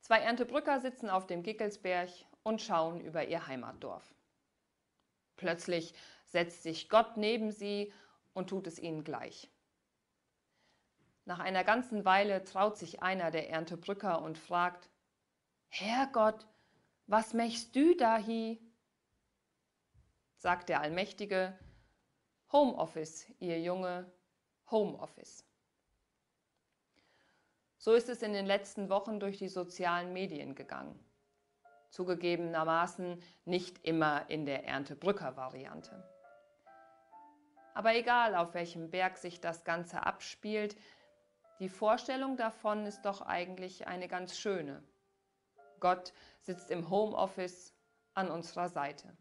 Zwei Erntebrücker sitzen auf dem Gickelsberg und schauen über ihr Heimatdorf. Plötzlich setzt sich Gott neben sie und tut es ihnen gleich. Nach einer ganzen Weile traut sich einer der Erntebrücker und fragt: Herrgott, was mechst du da hi? Sagt der Allmächtige: Homeoffice, ihr Junge, Homeoffice. So ist es in den letzten Wochen durch die sozialen Medien gegangen. Zugegebenermaßen nicht immer in der Erntebrücker-Variante. Aber egal, auf welchem Berg sich das Ganze abspielt, die Vorstellung davon ist doch eigentlich eine ganz schöne. Gott sitzt im Homeoffice an unserer Seite.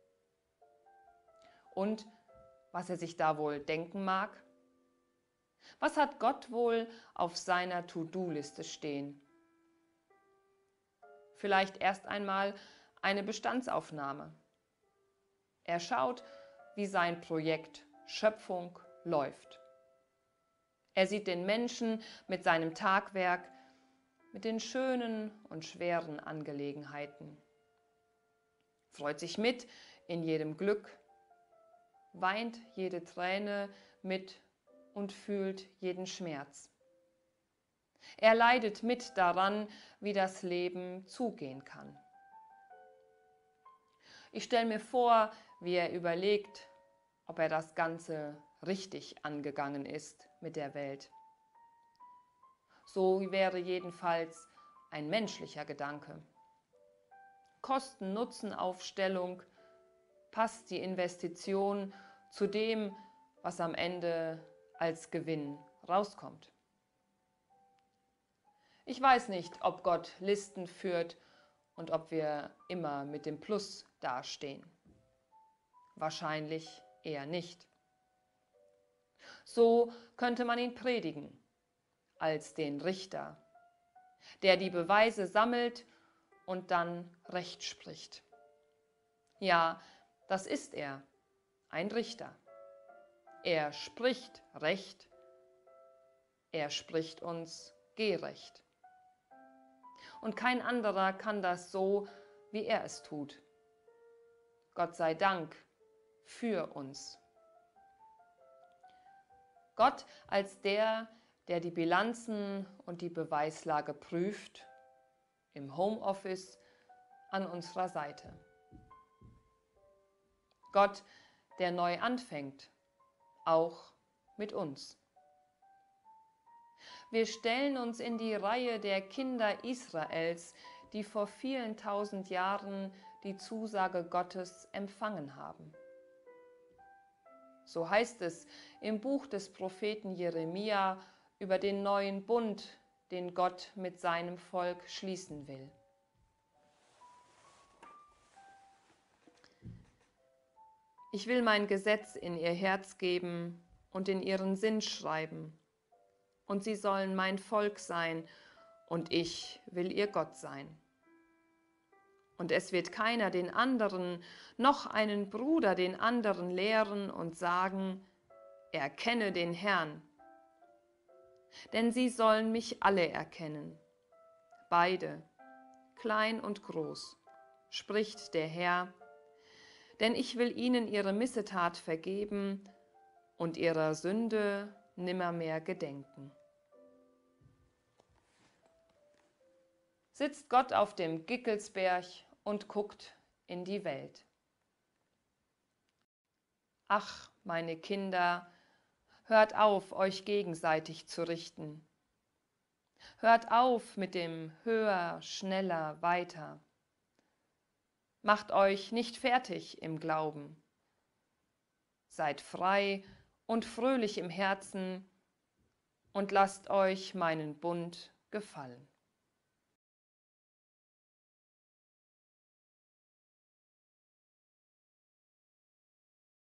Und was er sich da wohl denken mag? Was hat Gott wohl auf seiner To-Do-Liste stehen? Vielleicht erst einmal eine Bestandsaufnahme. Er schaut, wie sein Projekt Schöpfung läuft. Er sieht den Menschen mit seinem Tagwerk, mit den schönen und schweren Angelegenheiten. Freut sich mit in jedem Glück, weint jede Träne mit und fühlt jeden Schmerz. Er leidet mit daran, wie das Leben zugehen kann. Ich stelle mir vor, wie er überlegt, ob er das Ganze richtig angegangen ist mit der Welt. So wäre jedenfalls ein menschlicher Gedanke. Kosten-Nutzen-Aufstellung, passt die Investition zu dem, was am Ende als Gewinn rauskommt. Ich weiß nicht, ob Gott Listen führt und ob wir immer mit dem Plus dastehen. Wahrscheinlich eher nicht. So könnte man ihn predigen, als den Richter, der die Beweise sammelt und dann Recht spricht. Ja, das ist er, ein Richter. Er spricht Recht, er spricht uns gerecht. Und kein anderer kann das so, wie er es tut. Gott sei Dank für uns. Gott als der, der die Bilanzen und die Beweislage prüft, im Homeoffice an unserer Seite. Gott, der neu anfängt, auch mit uns. Wir stellen uns in die Reihe der Kinder Israels, die vor vielen tausend Jahren die Zusage Gottes empfangen haben. So heißt es im Buch des Propheten Jeremia über den neuen Bund, den Gott mit seinem Volk schließen will. Ich will mein Gesetz in ihr Herz geben und in ihren Sinn schreiben. Und sie sollen mein Volk sein, und ich will ihr Gott sein. Und es wird keiner den anderen, noch einen Bruder den anderen lehren und sagen, erkenne den Herrn. Denn sie sollen mich alle erkennen, beide, klein und groß, spricht der Herr, denn ich will ihnen ihre Missetat vergeben und ihrer Sünde nimmermehr gedenken. Sitzt Gott auf dem Gickelsberg und guckt in die Welt. Ach, meine Kinder, hört auf, euch gegenseitig zu richten. Hört auf mit dem höher, schneller, weiter. Macht euch nicht fertig im Glauben. Seid frei und fröhlich im Herzen und lasst euch meinen Bund gefallen.